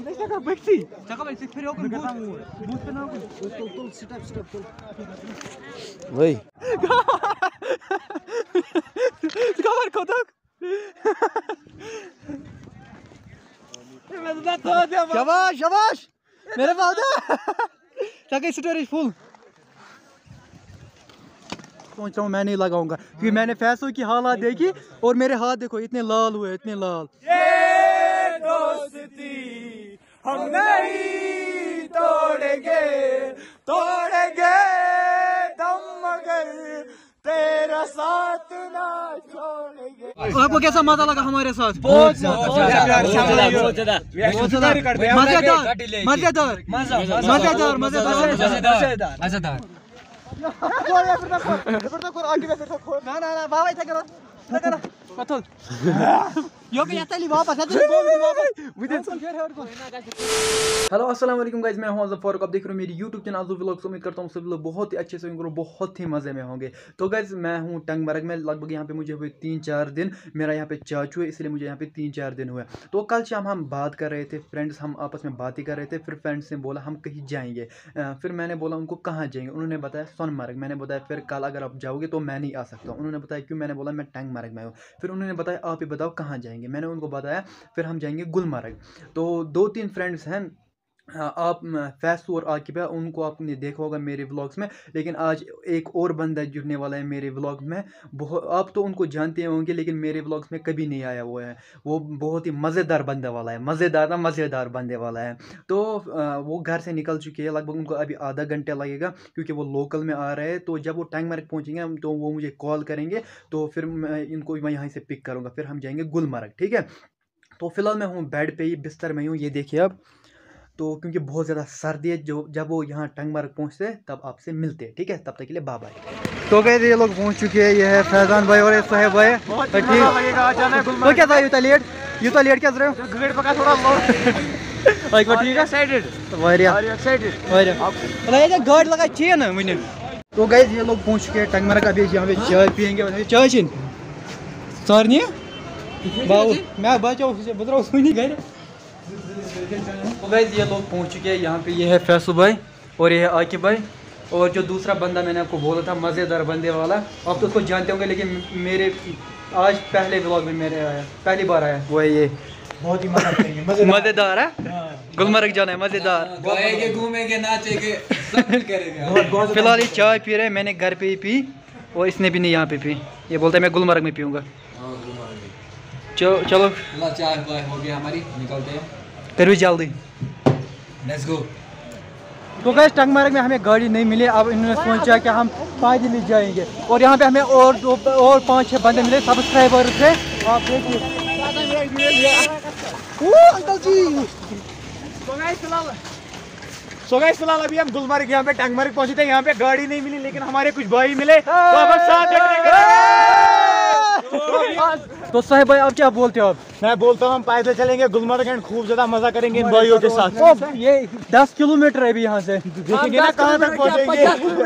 वही शाबाश शाबाश मेरे फादर स्टोरेज फुल सोच रहा हूँ मैं नहीं लगाऊंगा क्योंकि मैंने फैसलों की हालात देखी और मेरे हाथ देखो इतने लाल हुए इतने लाल। ये दोस्ती हम नहीं तोड़ेंगे तोड़ेंगे दम मगर तेरा साथ ना छोड़ेंगे। आपको कैसा मजा लगा हमारे साथ? बहुत मजेदार हेलो अस्सलाम वालेकुम गाइस, मैं हूं फारूक। आप देख रहे हो मेरी यूट्यूब चैनल अज़ू व्लॉग्स। उम्मीद करता हूं सभी लोग बहुत ही अच्छे से होंगे, बहुत ही मज़े में होंगे। तो गाइस मैं हूं टंगमर्ग में, लगभग यहाँ पे मुझे हुए 3-4 दिन। मेरा यहाँ पे चाचू है इसलिए मुझे यहाँ पे 3-4 दिन हुए। तो कल शाम हम बात कर रहे थे फ्रेंड्स, हम आपस में बात ही कर रहे थे। फिर फ्रेंड्स ने बोला हम कहीं जाएंगे। फिर मैंने बोला उनको कहाँ जाएंगे, उन्होंने बताया सोनमर्ग। मैंने बताया फिर कल अगर आप जाओगे तो मैं नहीं आ सकता। उन्होंने बताया क्यों, मैंने बोला मैं टंगमर्ग में हूँ। फिर उन्होंने बताया आप ही बताओ कहाँ जाएंगे, मैंने उनको बताया फिर हम जाएंगे गुलमर्ग। तो 2-3 फ्रेंड्स हैं, आप फैसू और आकिब है, उनको आपने देखा होगा मेरे व्लॉग्स में। लेकिन आज एक और बंदा जुड़ने वाला है मेरे व्लॉग में। आप तो उनको जानते होंगे लेकिन मेरे व्लॉग्स में कभी नहीं आया वो है। वो बहुत ही मज़ेदार बंदे वाला है, मज़ेदार बंदे वाला है। तो वो घर से निकल चुके हैं, लगभग उनको अभी आधा घंटा लगेगा क्योंकि वो लोकल में आ रहे हैं। तो जब वो टंगमर्ग पहुँचेंगे तो वो मुझे कॉल करेंगे, तो फिर मैं इनको मैं यहाँ से पिक करूँगा, फिर हम जाएंगे गुलमर्ग। ठीक है, तो फिलहाल मैं हूँ बेड पे ही, बिस्तर में हूँ, ये देखिए आप। तो क्योंकि बहुत ज़्यादा सर्दी है, जो जब वो यहाँ टंगमर्ग पहुँचते हैं तब आपसे मिलते हैं। ठीक है, तब तक के लिए बाय बाय। तो गए ये लोग पहुँच चुके हैं, ये है फैजान भाई और सोहेब भाई। तो क्या था यूता लेट क्या गेट पका थोड़ा गाड़ी लगा चाहिए ना मैंने। तो गए ये लोग पहुँच चुके हैं टंगमर्ग। अभी यहाँ पे चाय पियेंगे, चाय छिन सारनी बाबू मैं बचाओ गए। तो गाइस ये लोग पहुंच चुके हैं यहाँ पे। ये है फैसू भाई और ये है आकिब भाई और जो दूसरा बंदा मैंने आपको बोला था मज़ेदार बंदे वाला, आप तो उसको जानते होंगे लेकिन मेरे आज पहले व्लॉग में मेरे आया, पहली बार आया, वो है ये। बहुत ही मज़ेदार है, गुलमर्ग जाना है, मज़ेदार घूमेंगे नाचेंगे सब करेंगे। फिलहाल ये चाय पी रहे हैं, मैंने घर पे ही पी और इसने भी नहीं यहाँ पे पी। ये बोलता है मैं गुलमर्ग में पीऊँगा। चलो चाय हो गया हमारी, निकलते हैं फिर भी जल्दी, लेट्स गो। तो गाइस टंगमर्ग में हमें गाड़ी नहीं मिली, अब इन्होंने सोचा कि हम पैदल ही जाएंगे और यहाँ पे हमें और 5-6 बंदे मिले सब्सक्राइबर थे। आप देखिए अंकल जी। सो गाइस फिलहाल अभी हम गुलमर्ग यहाँ पे टंगमर्ग पहुंचे थे। यहाँ पे गाड़ी नहीं मिली लेकिन हमारे कुछ भाई मिले, तो अब हम साथ तो साहिब भाई आप क्या बोलते हो? आप मैं बोलता हूँ हम पैदल चलेंगे गुलमर्ग एंड खूब ज्यादा मजा करेंगे इन भाइयों के साथ। ये 10 किलोमीटर है अभी यहाँ से, देखेंगे ना कहाँ तक पहुँचेंगे।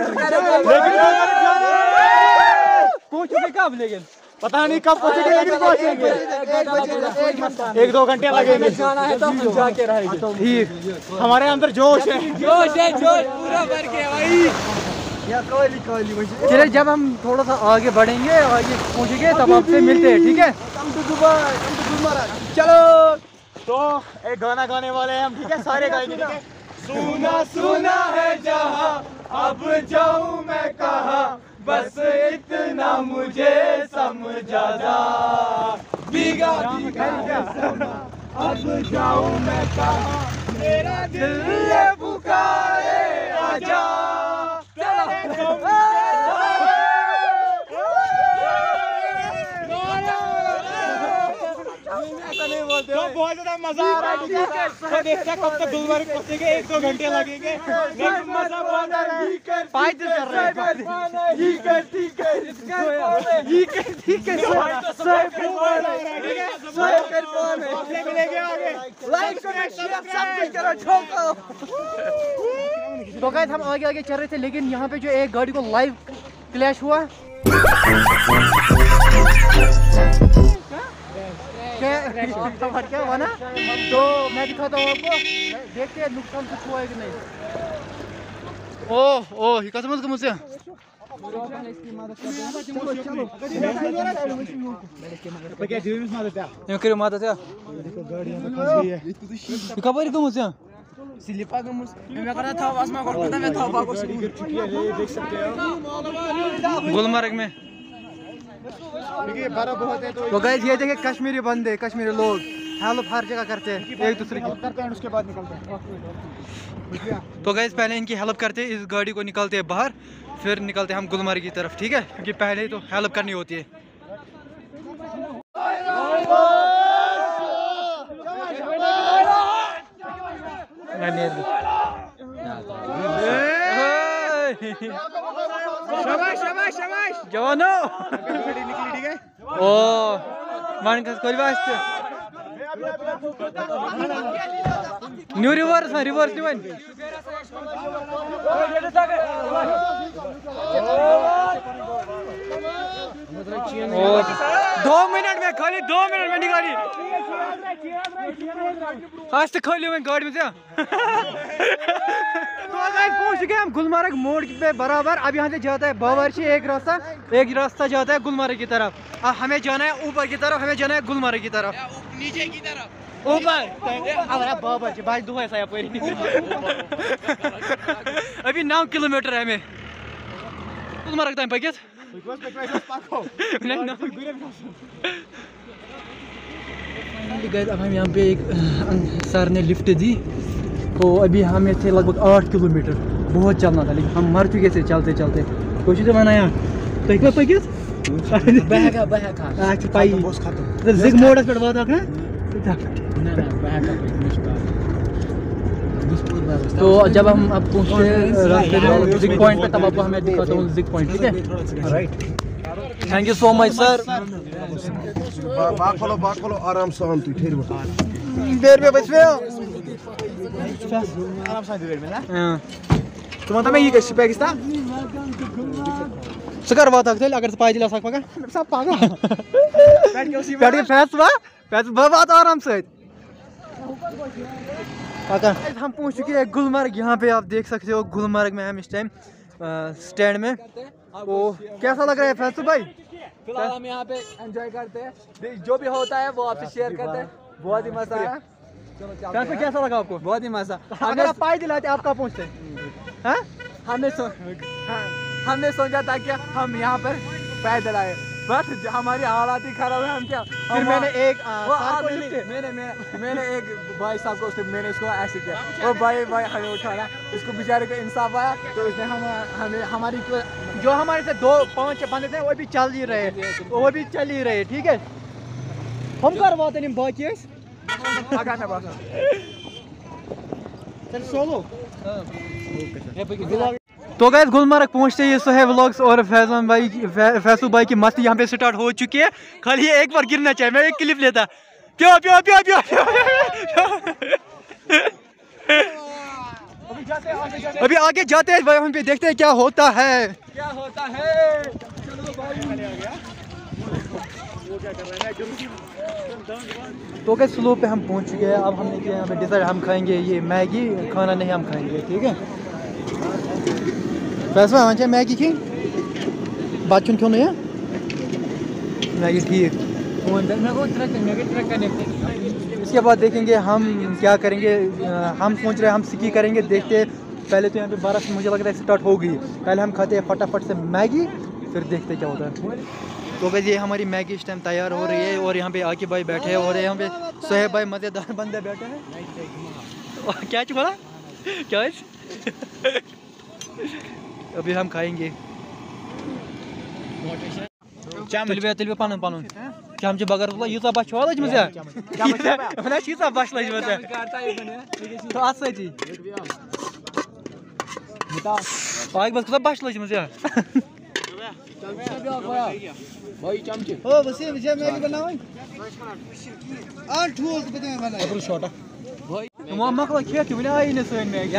पहुँचेंगे कब, लेकिन पता नहीं कब पहुँचेंगे, लेकिन पहुँचेंगे। 1-2 घंटे लगेंगे। जाके रहेंगे। ठीक, हमारे अंदर जोश है पूरा भर के भाई। चलिए जब हम थोड़ा सा आगे बढ़ेंगे, आगे पहुँचेंगे तब आपसे मिलते हैं। ठीक है, चलो। तो एक गाना गाने वाले हैं हम, ठीक है, सारे गाएंगे। ठीक है, सुना सुना है जहाँ अब जाऊँ मैं कहाँ, बस इतना मुझे समझा जा, भीगा अब जाऊँ मैं कहाँ, मेरा दिल ये पुकारे आजा। तो बहुत ज्यादा मजा आ रहा है। तो देखते हैं कब तक गुलमर्ग पहुंचेंगे, 1-2 घंटे लगेंगे, लेकिन मजा बहुत आ रहा है। पैदल चल रहे हैं। मिलेंगे आगे, लाइक करो, सब्सक्राइब करो, ठोको। तो गाइस हम आगे चल रहे थे लेकिन यहाँ पे जो एक गाड़ी को लाइव क्लैश हुआ। क्या हुआ ना, तो मैं दिखाता हूँ आपको, देखते हैं नुकसान कुछ हुआ है कि नहीं। ओह ये कसम से मुझसे करो मदद है खबर कम से स्लिपा गमुस मैं कर रहा था आवाज में करता मैं था बागो से गिर चुकी है, ये देख सकते हो गुलमर्ग में। देखिए बर्फ बहुत है। तो गाइस ये देखिए कश्मीरी बंदे, कश्मीरी लोग हेल्प हर जगह करते हैं एक दूसरे की, करते हैं उसके बाद निकलते हैं। तो गाइस पहले इनकी हेल्प करते हैं, इस गाड़ी को निकालते हैं बाहर, फिर निकलते हैं हम गुलमर्ग की तरफ, ठीक है, क्योंकि पहले ही तो हेल्प करनी होती है। शाबाश शाबाश शाबाश जवानो गाड़ी निकली, ठीक है। ओ मान का कोई वास्ते न्यू रिवर्स है, रिवर्स नहीं बन ओ 2 मिनट में, खाली 2 मिनट में निकाली आज तक खाली मैं गाड़ी में से। तो पहुंच गए हम गुलमर्ग मोड़ पे बराबर। अब यहाँ से जाता है बावर्ची एक रास्ता जाता है गुलमर्ग की तरफ। अब हमें जाना है ऊपर की तरफ, हमें जाना है गुलमर्ग की तरफ, नीचे की तरफ ऊपर बावर्ची भाई दो ऐसा अभी 9 किलोमीटर है हमें गुलमर्ग तक पकिस। अब हम यहाँ पे एक सर ने लिफ्ट दी, तो अभी हमें थे लगभग 8 किलोमीटर, बहुत चलना था, लेकिन हम मर चुके थे चलते चलते। कोशिश बनाया तो एक पकिस जिग मोड पे बात रखना। तो जब हम अब पहुंचे रास्ते में जिग पॉइंट पे, तब आपको हमें दिखाता हूँ जिग पॉइंट, ठीक है। Right, thank you so much sir. बाग खोलो आराम से हम ठहर देर में बच आराम से देर में ना तो मतलब मैं ये कैसे पाकिस्तान सकर बात आखते अगर से पाइला सक पका सब पागा बैठ के फैस बात आराम से पका। हम पहुंच चुके हैं गुलमर्ग। यहाँ पे आप देख सकते हो गुलमर्ग में हम इस टाइम स्टैंड में। तो कैसा लग रहा है फैसू भाई? फिलहाल हम यहाँ पे एंजॉय करते हैं, जो भी होता है वो आपसे शेयर करते हैं। बहुत ही मजा आया। कैसा लगा आपको? बहुत ही मजा। अगर आप पाई दिलाते आप कहाँ पहुँचते? हमने सोचा था कि हम यहाँ पर पैदल आए, बस हमारी हालात ही खराब है। हम क्या फिर मैंने एक मैंने एक भाई साहब को मैंने इसको ऐसे किया, वो भाई हमें उठाना, इसको बेचारे को इंसाफ आया, तो उसने हमें हमारी जो हमारे से 2-5 बंदे थे वो भी चल ही रहे, ठीक है। हम करवाते नहीं बाकी सोलो। तो गाइस गुलमर्ग पहुंचते ही सोहेब व्लॉग्स और फैसू भाई की मस्ती यहाँ पे स्टार्ट हो चुकी है। खाली एक बार गिरना चाहिए, मैं एक क्लिप लेता। प्यो अभी आगे जाते हैं वहाँ पे, देखते हैं क्या होता है। तो क्या स्लो पे हम पहुंच चुके हैं। अब हमने किया यहाँ पे डिसाइड, हम खाएंगे ये मैगी, खाना नहीं हम खाएंगे, ठीक है। पैसा चाहिए मैगी की बात क्यों नहीं है मैगी ठीक। इसके बाद देखेंगे हम क्या करेंगे। हम सोच रहे हैं हम सिकी करेंगे, देखते हैं। पहले तो यहाँ पे बारिश मुझे लग रहा है स्टार्ट हो गई, पहले हम खाते हैं फटाफट से मैगी, फिर देखते हैं क्या होता है। तो गाइस ये हमारी मैगी इस टाइम तैयार हो रही है, और यहाँ पे आकिब भाई बैठे हैं, और यहाँ पे सोहेब भाई मज़ेदार बंदे बैठे हैं। क्या बोला क्या अभी हम खाएंगे तिल पान पान क्या हम बगर यूत बच लज मे यूत बच लज मे तो अत सी पाक बस कूत बच लज मे मकल खेत वन आई ना सन मैगी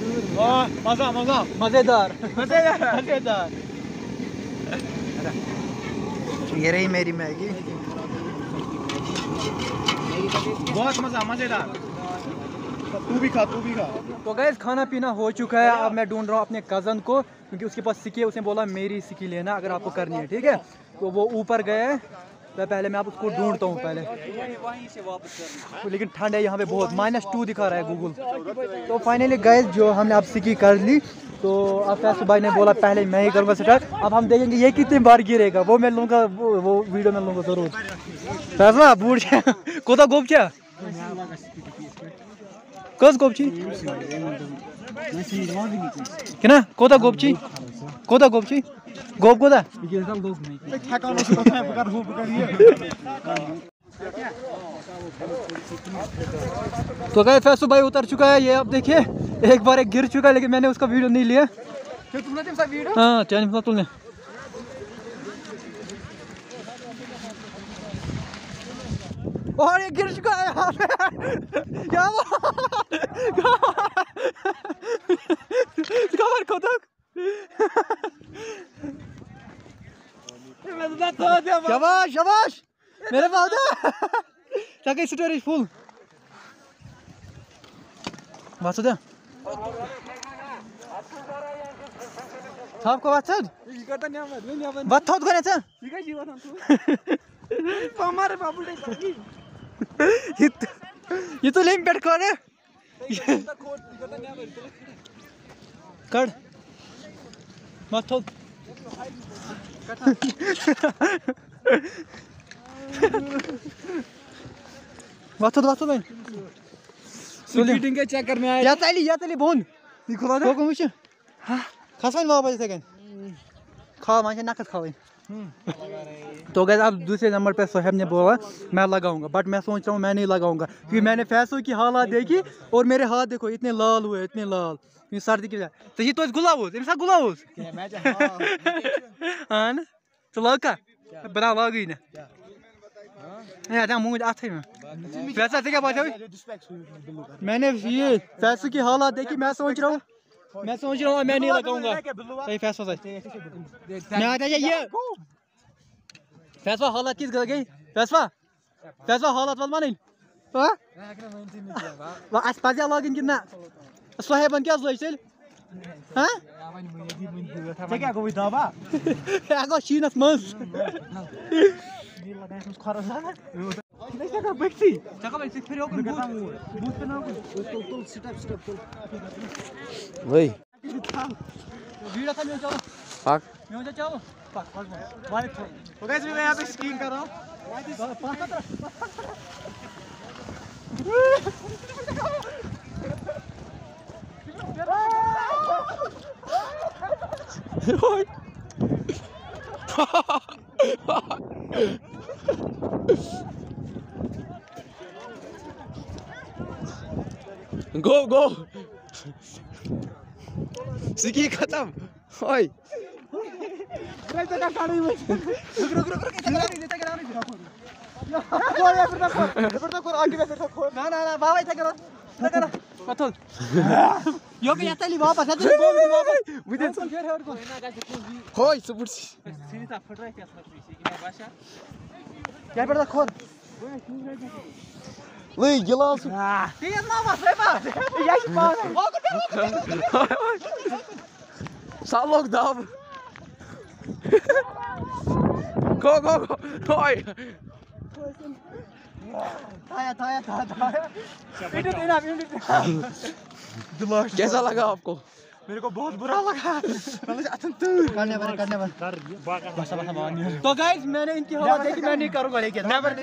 मजेदार ये रही मेरी मैगी। बहुत मजेदार। तू भी खा। तो गाइस खाना पीना हो चुका है। अब मैं ढूंढ रहा हूँ अपने कज़न को, क्योंकि उसके पास सिक्की है। उसने बोला मेरी सिक्की लेना अगर आपको करनी है, ठीक है। तो वो ऊपर गए हैं, तो पहले मैं आप उसको ढूंढता हूँ पहले। लेकिन ठंड है यहाँ पे बहुत, -2 दिखा रहा है गूगल। तो फाइनली गाइस जो हमने अब सिक्की कर ली, तो अब फैसल भाई ने बोला पहले मैं ही करूँगा स्टार्ट। अब हम देखेंगे ये कितनी बार गिरेगा, वो मैं लूँगा, वो वीडियो में लूँगा जरूर। फैसला बूढ़ कोता गोप क्या कस गोपची किना कोता गोपची गोप कोता। तो गाइस फैसल भाई उतर चुका है, ये आप देखिए एक बार एक गिर चुका है, लेकिन मैंने उसका वीडियो नहीं लिया। हाँ चैनल तुमने और ये गिर चुका है यहाँ पे। क्या शाबाश शाबाश मेरे पास ताकि स्टोरेज फुल वाचो द्या थापको वाचो बत्थौत गनेछ ये तो लेम पेट करे कड बत्थौत वाचो बहन मीटिंग के चक्कर में आया या तली बोन निकोला दे को मुझे हां खासन बाबा सेकंड खा मांगे नखत खावे। तो गाइस अब दूसरे नंबर पे सोहेब ने बोला मैं लगाऊंगा, बट मैं सोच रहा हूँ मैं नहीं लगाऊंगा, क्योंकि मैंने फैसलों की हालात देखी और मेरे हाथ देखो इतने लाल हुए, इतने लाल, ये सर्दी की वजह। तो ये तो गुलाबोस इनसा गुलाबोस हां ना तो लगा बड़ा लग ही ना मुझे आते में वैसा क्या बात है। मैंने ये फैसलों की हालात देखी, मैं सोच रहा हूँ मैं नहीं लगाऊंगा। फैसला मैं आता ये फैसला हालात किस गई फैसला हालात वाल मानी अस पज लगन कि ना सोहेबन क्या लग गो शीनस मज वही पाक तो गाइस मैं यहाँ पे स्कीइंग कर रहा हूँ। गो सिकी खत्म ओए ना बाबा इतना करो कथल यो के यातली वापस है तो विदिन फेर और को होय सुपुर सीधा फट रहा है क्या समझ रही है भाषा क्या पड़ता खोल ले गिलास ये ना बस है बस यही पास सालोक दाब go होय थाया कैसा लगा आपको? मेरे को बहुत बुरा लगा। करने तो गाइस मैंने इनकी हालत देखी, मैं नहीं करूंगा, लेकिन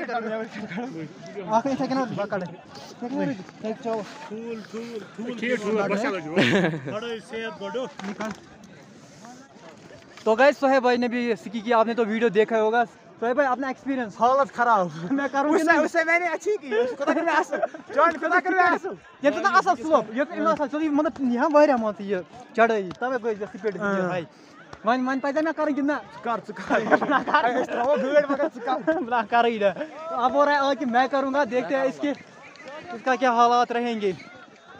आखिरी सेकंड में पकड़ एक चो तो गाइस सोहेब भाई ने भी सिक्की की, आपने तो वीडियो देखा होगा। सोहेब भाई अपना एक्सपीरियंस हालत खराब मैं करूंगा उससे मैंने अच्छी की उसको तो मैं असल जॉइन खुदा कर मैं असल ये तो असल स्लोप ये तो असल चलो मतलब यहाँ वारिया मान ये चढ़ाई तब कोई स्पीड भाई वन पैसा मैं करें कितना कर वो भीड़ मगर बना कर ही अब हो रहा है कि मैं करूंगा, देखते हैं इसका क्या हालात रहेंगे।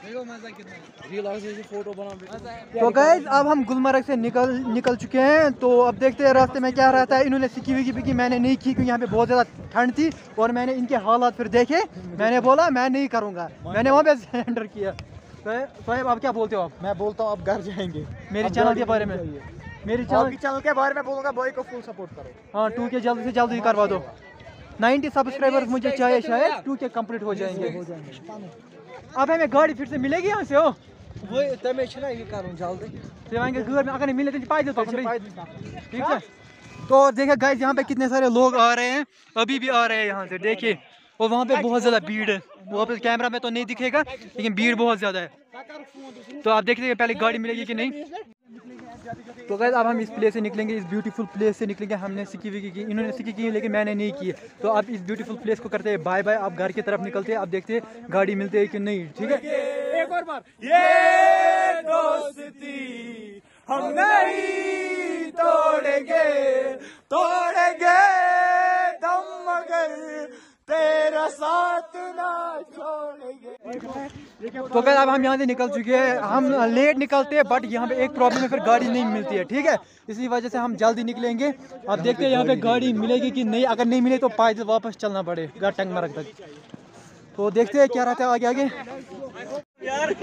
तो गाइस अब हम गुलमर्ग से निकल चुके हैं। तो अब देखते हैं रास्ते में क्या रहता है। इन्होंने सिक्की विकी भी की, मैंने नहीं की क्योंकि यहाँ पे बहुत ज़्यादा ठंड थी और मैंने इनके हालात फिर देखे, मैंने बोला मैं नहीं करूँगा, मैंने वहाँ पे सरेंडर किया। तो आप क्या बोलते हो? आप मैं बोलता हूँ अब घर जाएंगे। मेरे चैनल के बारे में, मेरी चैनल के बारे में बोलूँगा, बॉय को फुल सपोर्ट करो। हाँ 2K जल्दी से जल्दी करवा दो। 90 सब्सक्राइबर्स मुझे चाहिए, शायद 2K कंप्लीट हो जाएंगे। अब हमें गाड़ी फिर से मिलेगी यहाँ से? हो वो तमें छना ये करूँ जल्दी से आएंगे घर में, अगर नहीं मिले तो पाई दो। ठीक है। तो देखिए गाइस यहाँ पे कितने सारे लोग आ रहे हैं, अभी भी आ रहे हैं यहाँ से, देखिए। और वहाँ पे बहुत ज़्यादा भीड़ है, वहाँ पे कैमरा में तो नहीं दिखेगा लेकिन भीड़ बहुत ज़्यादा है। तो आप देख लीजिए पहले गाड़ी मिलेगी कि नहीं। तो गाइस अब हम इस प्लेस से निकलेंगे, इस ब्यूटीफुल प्लेस से निकलेंगे। हमने सिक्की विकी की, इन्होंने सिक्की की लेकिन मैंने नहीं की। तो अब इस ब्यूटीफुल प्लेस को करते हैं बाय बाय। आप घर की तरफ निकलते हैं, अब देखते हैं गाड़ी मिलती है कि नहीं। ठीक है, एक और बार, ये दोस्ती हम नहीं तोड़ेंगे, तोड़ेंगे दम मगर तेरा साथ ना छोड़ेंगे। तो गाइस अब हम यहाँ से निकल चुके हैं। हम लेट निकलते हैं बट यहाँ पे एक प्रॉब्लम है, फिर गाड़ी नहीं मिलती है। ठीक है, इसी वजह से हम जल्दी निकलेंगे। अब देखते हैं यहाँ पे गाड़ी मिलेगी कि नहीं। अगर नहीं मिले तो पैदल वापस चलना पड़ेगा टंगमर्ग तक। तो देखते हैं क्या रहता है आगे आगे यार।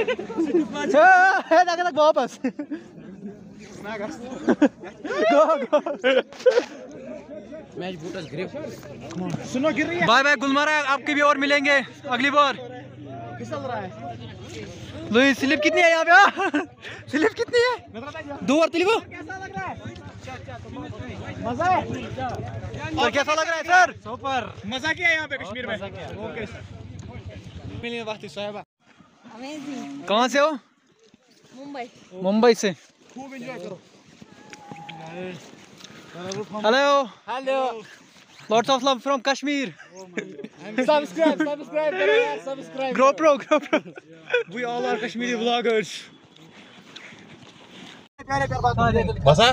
वापस सुनो गिर रही है। बाय बाय गुलमर्ग, आपकी भी और मिलेंगे अगली बार। फिसल रहा है। लुई स्लिप कितनी है यहाँ पे? स्लिप कितनी है? 2 और 3। कैसा लग रहा है? मजा है? और कैसा लग रहा है सर? सुपर मजा किया यहाँ पे कश्मीर में। ओके मिलने वास्ते साहिबा। कहाँ से हो? मुंबई से। खूब एंजॉय करो। Hello hello, lots of love from Kashmir. Subscribe करो यार, subscribe. GoPro we all are Kashmiri vloggers. बसा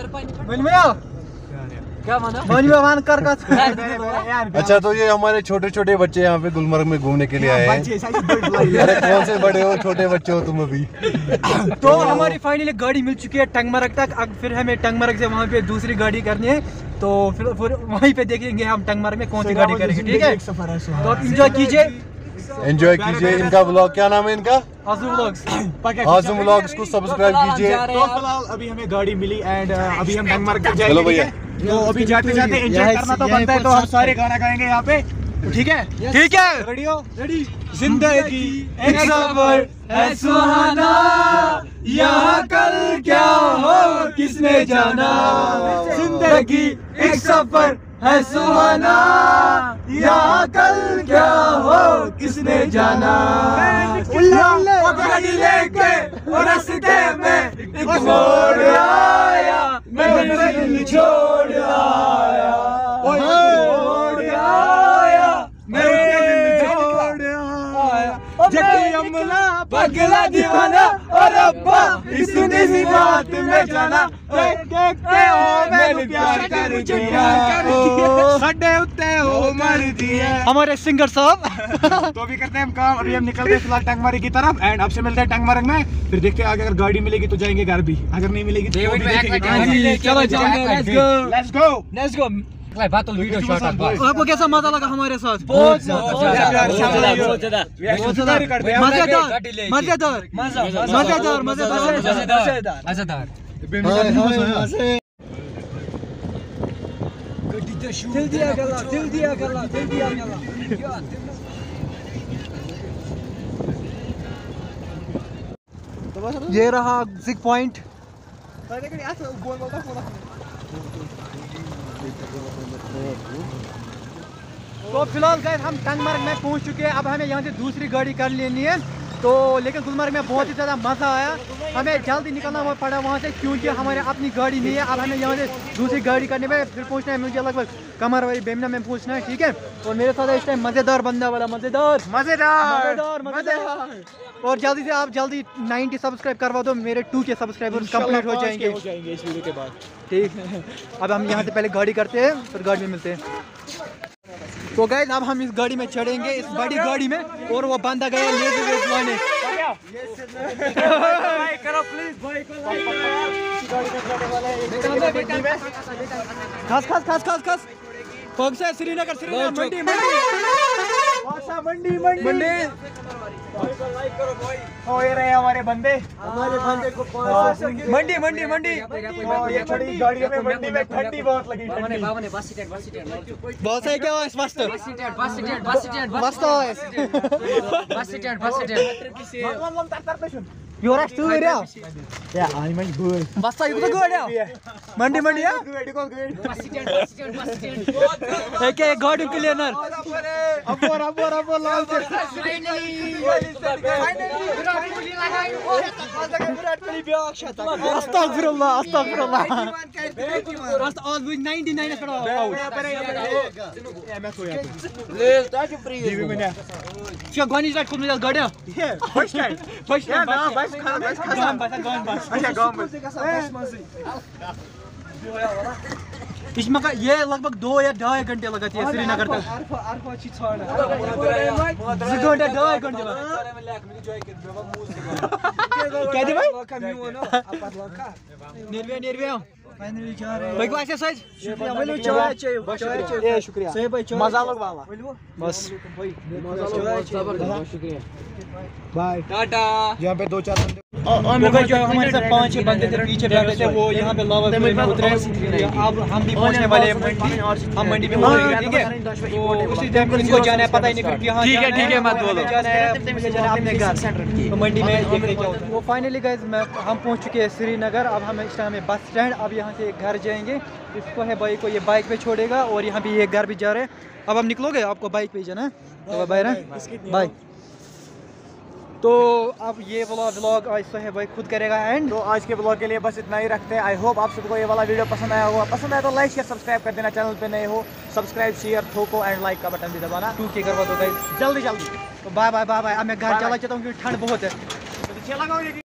क्या माना कर का। अच्छा, तो ये हमारे छोटे छोटे बच्चे यहाँ पे गुलमर्ग में घूमने के लिए आए हैं। अरे कौन से बड़े हो, छोटे बच्चे हो तुम अभी। तो हमारी फाइनली गाड़ी मिल चुकी है टंगमर्ग तक। अब फिर हमें टंगमर्ग से वहाँ पे दूसरी गाड़ी करनी है। तो फिर वहीं पे देखेंगे हम टंगमर्ग में कौन सी गाड़ी करेंगे। ठीक है, तो आप इंजॉय कीजिए, एंजॉय कीजिए। इनका ब्लॉग क्या नाम है इनका? आज़म व्लॉग्स। आज़म व्लॉग्स को सब्सक्राइब कीजिए। तो फिलहाल अभी हमें गाड़ी मिली एंड अभी हम टंगमर्ग जाएंगे। चलो भैया, तो अभी जाते जाते एंजॉय करना तो बनता है, तो हम सारे गाना गाएंगे यहाँ पे। ठीक है, ठीक है, रेडी हो? रेडी। जिंदगी एक सफर है सुहाना, यहाँ कल क्या हो किसने जाना। जिंदगी एक सफर है सुहाना, यहाँ कल क्या हो किसने जाना। गाड़ी लेके और रास्ते में एक मोड़ आया, मैं दिल छोड़ आया, छोड़ आया, मैं दिल छोड़ आया। जगी अमला पगला दीवाना और अब्बा इसने सी बात में जाना। मैंने प्यार कर दिया, खड्डे उत्ते हो मर दिए। हमारे सिंगर साहब। तो अभी करते हैं हम काम, अभी हम निकलते हैं फिलहाल टंगमर्ग की तरफ एंड अब से मिलते हैं टंगमर्ग में। फिर देखते हैं आगे, अगर गाड़ी मिलेगी तो जाएंगे घर भी, अगर नहीं मिलेगी तो भी देखेंगे। चलो लेट्स गो। आपको कैसा मजा लगा हमारे साथ? बहुत मजेदार। दिल दिया गला। ये रहा जिक पॉइंट। तो फिलहाल गाइस हम टंगमर्ग में पहुंच चुके हैं। अब हमें यहाँ से दूसरी गाड़ी कर लेनी है। तो लेकिन गुलमर्ग में बहुत ही ज़्यादा मज़ा आया। हमें जल्दी निकलना पड़ा वहाँ से क्योंकि हमारे अपनी गाड़ी नहीं है। अब हमें यहाँ से दूसरी गाड़ी करने में फिर पहुँचना है मुझे लगभग कमरवारी बेमना में पहुँचना है। ठीक है, और मेरे साथ इस टाइम मज़ेदार बंदा वाला मज़ेदार। और जल्दी से आप जल्दी 90 सब्सक्राइब करवा दो, मेरे 2K सब्सक्राइबर्स कंप्लीट हो जाएंगे इस वीडियो के बाद। ठीक है, अब हम यहाँ से पहले गाड़ी करते हैं फिर गाड़ी में मिलते हैं। तो गाइस अब हम इस गाड़ी में चढ़ेंगे, इस बड़ी गाड़ी में, और वो बंदा गया लेज़र वेज लाने। क्या लाइक करो प्लीज भाई को खस खस खस खस खस कौन सा श्रीनगर श्रीनगर मंडी मंडी मंडी मंडी लाइक करो भाई। हो ये रहे हमारे बंदे को मंडी मंडी मंडी ये बड़ी गाड़ियों में मंडी में ठंडी बहुत लगी ठंडी। बहुत है क्या है मस्त योर तू रे या आई मैं गुड बस आई तो गुड है मंडी मंडी है एक एक गाड़ी क्लीनर अब लाल से अस्तगफिरुल्लाह अस्तगफिरुल्लाह आज 99 क्या गनी रात को मिल गाड़ी फर्स्ट इसमें का ये लगभग 2 या 2.5 घंटे लगाती है श्रीनगर तक 2.5 घंटे क्या दे भाई निर्वे भाई को एक्सरसाइज शुक्रिया सही भाई मजा लग वाला बस शुक्रिया बाय टाटा। यहाँ पे 2-4 बंदे जो हमारे साथ 5 बंदे थे पीछे बैठे थे वो यहाँ पे लावा में उतरे। अब हम भी पहुँचने वाले हैं मंडी, हम मंडी में उतरेंगे ठीक है। तो उसी टाइम इनको जाना है पता ही नहीं फिर यहाँ ठीक है मत बोलो जाना है मुझे जाना है अपने घर तो मंडी में देखने क्या होता है। वो फाइनली गाइस हम पहुँच चुके हैं श्रीनगर। अब हम इस टाइम बस स्टैंड अब यहाँ से घर जाएंगे। इसको है भाई को ये बाइक पे छोड़ेगा और यहाँ पे ये घर भी जा रहे हैं। अब हम निकलोगे आपको बाइक पे जाना है तो भाई ना बाइक। तो अब ये वाला व्लॉग आज सोहेब भाई खुद करेगा एंड। तो आज के ब्लॉग के लिए बस इतना ही रखते हैं। आई होप आप सबको ये वाला वीडियो पसंद आया होगा। पसंद आया तो लाइक शेयर सब्सक्राइब कर देना। चैनल पे नए हो सब्सक्राइब शेयर ठोको एंड लाइक का बटन भी दबाना। 2K करवा दो गाइस जल्दी जल्दी। तो बाय बाय बाय बाय। अब मैं घर चला जाता हूँ क्योंकि ठंड बहुत है।